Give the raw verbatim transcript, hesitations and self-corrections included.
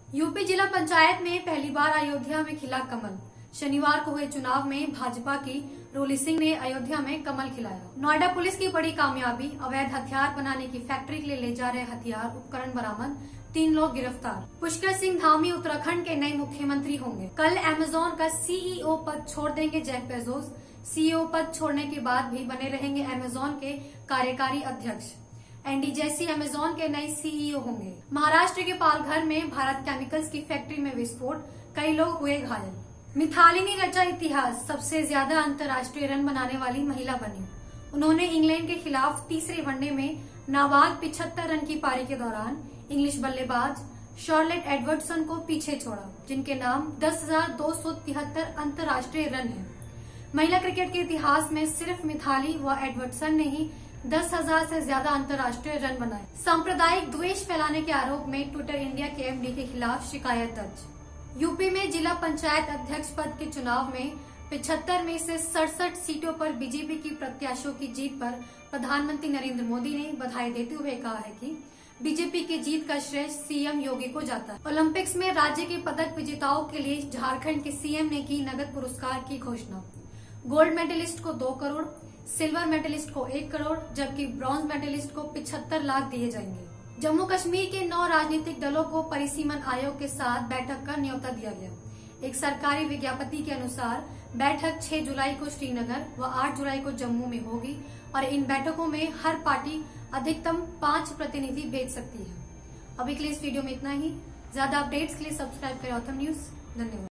UP जिला पंचायत में पहली बार अयोध्या में खिला कमल। शनिवार को हुए चुनाव में भाजपा की रोली सिंह ने अयोध्या में कमल खिलाया। नोएडा पुलिस की बड़ी कामयाबी, अवैध हथियार बनाने की फैक्ट्री के लिए ले जा रहे हथियार उपकरण बरामद, तीन लोग गिरफ्तार। पुष्कर सिंह धामी उत्तराखंड के नए मुख्यमंत्री होंगे। कल अमेजॉन का सीईओ पद छोड़ देंगे जेफ बेजोस। सीईओ पद छोड़ने के बाद भी बने रहेंगे अमेजॉन के कार्यकारी अध्यक्ष। एंडी जैसी अमेजॉन के नए सीईओ होंगे। महाराष्ट्र के पालघर में भारत केमिकल्स की फैक्ट्री में विस्फोट, कई लोग हुए घायल। मिथाली ने रचा इतिहास, सबसे ज्यादा अंतर्राष्ट्रीय रन बनाने वाली महिला बनी। उन्होंने इंग्लैंड के खिलाफ तीसरे वनडे में नाबाद पिछहत्तर रन की पारी के दौरान इंग्लिश बल्लेबाज शार्लेट एडवर्डसन को पीछे छोड़ा, जिनके नाम दस हजार दो सौ तिहत्तर अंतर्राष्ट्रीय रन हैं। महिला क्रिकेट के इतिहास में सिर्फ मिथाली व एडवर्डसन ने ही दस हजार से ज्यादा अंतर्राष्ट्रीय रन बनाए। सांप्रदायिक द्वेष फैलाने के आरोप में ट्विटर इंडिया के एमडी के खिलाफ शिकायत दर्ज। यूपी में जिला पंचायत अध्यक्ष पद के चुनाव में पिछहत्तर में से सड़सठ सीटों पर बीजेपी की प्रत्याशियों की जीत पर प्रधानमंत्री नरेंद्र मोदी ने बधाई देते हुए कहा है कि बीजेपी की जीत का श्रेय सीएम योगी को जाता है। ओलंपिक्स में राज्य के पदक विजेताओं के लिए झारखंड के सीएम ने की नगद पुरस्कार की घोषणा। गोल्ड मेडलिस्ट को दो करोड़, सिल्वर मेडलिस्ट को एक करोड़ जबकि ब्रॉन्ज मेडलिस्ट को पिछहत्तर लाख दिए जाएंगे। जम्मू कश्मीर के नौ राजनीतिक दलों को परिसीमन आयोग के साथ बैठक का न्योता दिया गया। एक सरकारी विज्ञप्ति के अनुसार बैठक छह जुलाई को श्रीनगर व आठ जुलाई को जम्मू में होगी और इन बैठकों में हर पार्टी अधिकतम पांच प्रतिनिधि भेज सकती है। अभी के लिए इस वीडियो में इतना ही। ज्यादा अपडेट्स के लिए सब्सक्राइब करें ऑथम न्यूज। धन्यवाद।